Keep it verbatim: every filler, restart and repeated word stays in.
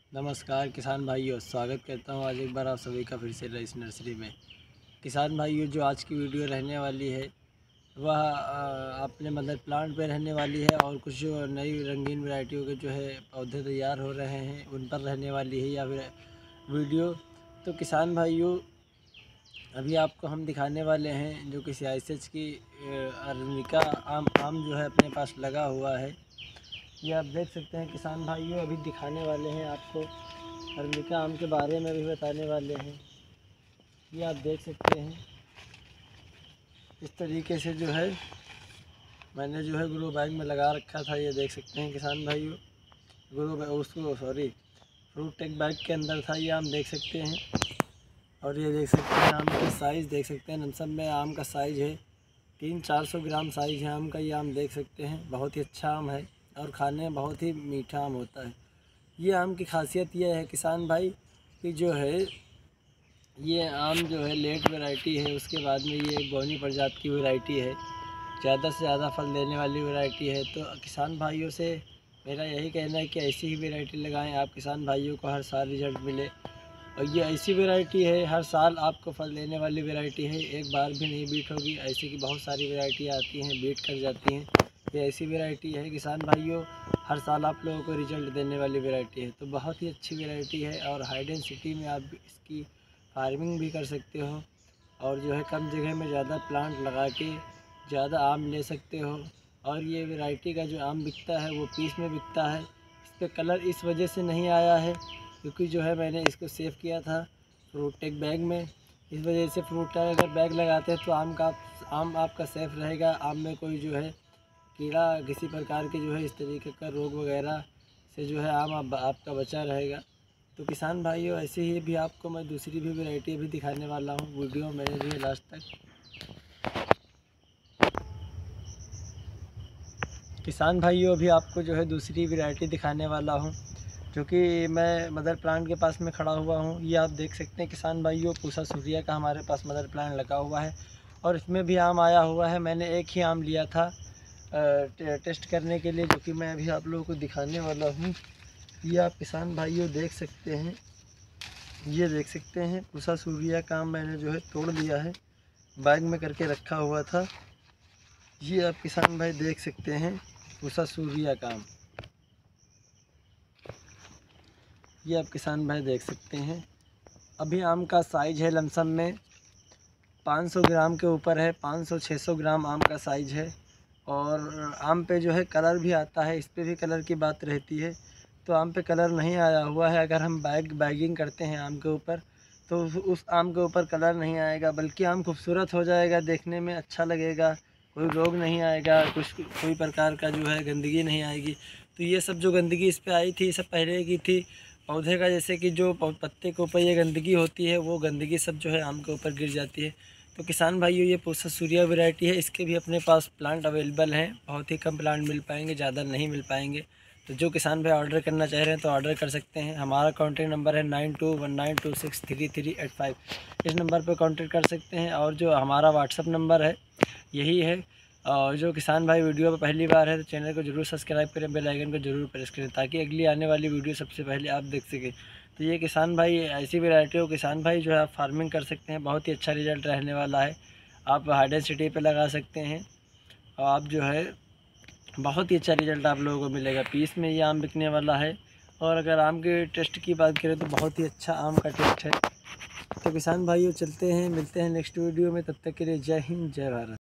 नमस्कार किसान भाइयों, स्वागत करता हूं आज एक बार आप सभी का फिर से रईस नर्सरी में। किसान भाइयों, जो आज की वीडियो रहने वाली है वह अ, अपने मदर प्लांट पे रहने वाली है और कुछ जो नई रंगीन वैरायटियों के जो है पौधे तैयार हो रहे हैं उन पर रहने वाली है या फिर वीडियो। तो किसान भाइयों, अभी आपको हम दिखाने वाले हैं जो कि सियासत की अरनिका आम आम जो है अपने पास लगा हुआ है। ये आप देख सकते हैं किसान भाइयों, अभी दिखाने वाले हैं आपको अरबिका आम के बारे में भी बताने वाले हैं। ये आप देख सकते हैं इस तरीके से जो है मैंने जो है ग्रो बैग में लगा रखा था। ये देख सकते हैं किसान भाइयों, ग्रो बैग उसको सॉरी फ्रूट टेक बैग के अंदर था। ये आम देख सकते हैं और ये देख सकते हैं आम का साइज़ देख सकते हैं। लमसम में आम का साइज़ है तीन चार सौ ग्राम साइज़ है आम का। ये आम देख सकते हैं, बहुत ही अच्छा आम है और खाने में बहुत ही मीठा आम होता है। ये आम की खासियत ये है किसान भाई कि जो है ये आम जो है लेट वैरायटी है, उसके बाद में ये एक बौनी प्रजाति की वैरायटी है, ज़्यादा से ज़्यादा फल देने वाली वैरायटी है। तो किसान भाइयों से मेरा यही कहना है कि ऐसी ही वैरायटी लगाएं, आप किसान भाइयों को हर साल रिजल्ट मिले। और ये ऐसी वैरायटी है हर साल आपको फल देने वाली वैरायटी है, एक बार भी नहीं बीट होगी। ऐसे की बहुत सारी वैरायटी आती हैं बीट कर जाती हैं, ये ऐसी वैरायटी है किसान भाइयों हर साल आप लोगों को रिजल्ट देने वाली वैरायटी है। तो बहुत ही अच्छी वैरायटी है और हाई डेंसिटी में आप इसकी फार्मिंग भी कर सकते हो और जो है कम जगह में ज़्यादा प्लांट लगा के ज़्यादा आम ले सकते हो। और ये वैरायटी का जो आम बिकता है वो पीस में बिकता है। इस पर कलर इस वजह से नहीं आया है क्योंकि जो है मैंने इसको सेव किया था फ्रूट टेक बैग में। इस वजह से फ्रूट का अगर बैग लगाते हैं तो आम का आम आपका सेफ़ रहेगा, आम में कोई जो है कीड़ा किसी प्रकार के जो है इस तरीके का रोग वगैरह से जो है आम आप, आपका बचा रहेगा। तो किसान भाइयों, ऐसे ही भी आपको मैं दूसरी भी वैरायटी भी दिखाने वाला हूँ, वीडियो में रहिए लास्ट तक। किसान भाइयों, अभी आपको जो है दूसरी वैरायटी दिखाने वाला हूँ जो कि मैं मदर प्लांट के पास में खड़ा हुआ हूँ। ये आप देख सकते हैं किसान भाइयों, पूसा सूर्या का हमारे पास मदर प्लांट लगा हुआ है और इसमें भी आम आया हुआ है। मैंने एक ही आम लिया था टेस्ट करने के लिए, जो कि मैं अभी आप लोगों को दिखाने वाला हूँ। ये आप किसान भाइयों देख सकते हैं, ये देख सकते हैं पूसा सूर्या का आम मैंने जो है तोड़ लिया है, बैग में करके रखा हुआ था। ये आप किसान भाई देख सकते हैं पूसा सूर्या का आम, ये आप किसान भाई देख सकते हैं। अभी आम का साइज़ है लमसम में पाँच सौ ग्राम के ऊपर है, पाँच सौ छह सौ ग्राम आम का साइज़ है। और आम पे जो है कलर भी आता है, इस पे भी कलर की बात रहती है। तो आम पे कलर नहीं आया हुआ है। अगर हम बैग बैगिंग करते हैं आम के ऊपर तो उस आम के ऊपर कलर नहीं आएगा, बल्कि आम खूबसूरत हो जाएगा, देखने में अच्छा लगेगा, कोई रोग नहीं आएगा, कुछ कोई प्रकार का जो है गंदगी नहीं आएगी। तो ये सब जो गंदगी इस पर आई थी ये सब पहले की थी पौधे का, जैसे कि जो पत्ते के ऊपर ये गंदगी होती है वो गंदगी सब जो है आम के ऊपर गिर जाती है। तो किसान भाइयों, ये पूसा सूर्या वैरायटी है, इसके भी अपने पास प्लांट अवेलेबल हैं। बहुत ही कम प्लांट मिल पाएंगे, ज़्यादा नहीं मिल पाएंगे। तो जो किसान भाई ऑर्डर करना चाह रहे हैं तो ऑर्डर कर सकते हैं। हमारा कॉन्टैक्ट नंबर है nine two one nine two six three three eight five, इस नंबर पर कॉन्टैक्ट कर सकते हैं। और जो हमारा व्हाट्सअप नंबर है यही है। और जो किसान भाई वीडियो पर पहली बार है तो चैनल को जरूर सब्सक्राइब करें, बेल आइकन को जरूर प्रेस करें ताकि अगली आने वाली वीडियो सबसे पहले आप देख सकें। तो ये किसान भाई ऐसी वैरायटी हो किसान भाई जो है आप फार्मिंग कर सकते हैं, बहुत ही अच्छा रिजल्ट रहने वाला है। आप हाई डेंसिटी पे लगा सकते हैं और आप जो है बहुत ही अच्छा रिजल्ट आप लोगों को मिलेगा। पीस में ये आम बिकने वाला है। और अगर आम के टेस्ट की बात करें तो बहुत ही अच्छा आम का टेस्ट है। तो किसान भाइयों चलते हैं, मिलते हैं नेक्स्ट वीडियो में, तब तक के लिए जय हिंद जय भारत।